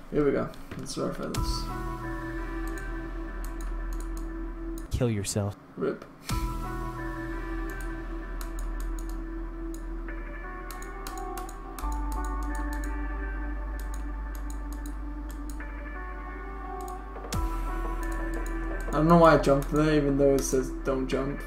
Here we go. Let's verify this. Kill yourself. Rip. I don't know why I jumped there, even though it says don't jump.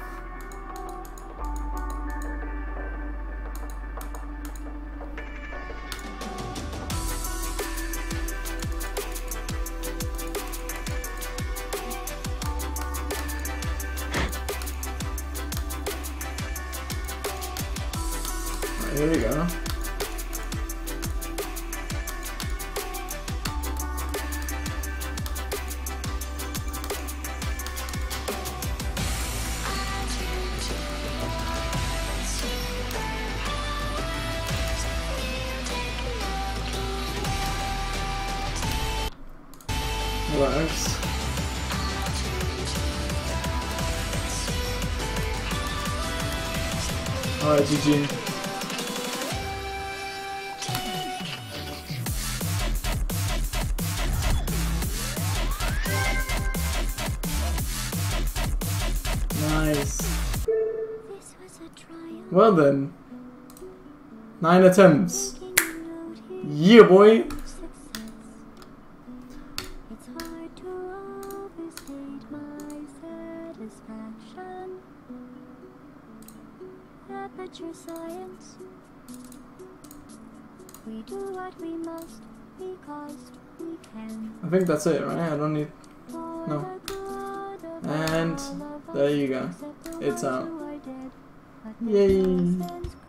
Alright, here we go. Works. Alright, GG. Nice. Well then. 9 attempts. Yeah, boy. Aperture science. We do what we must because we can. I think that's it, right? I don't need... No. And there you go. It's out. Yay!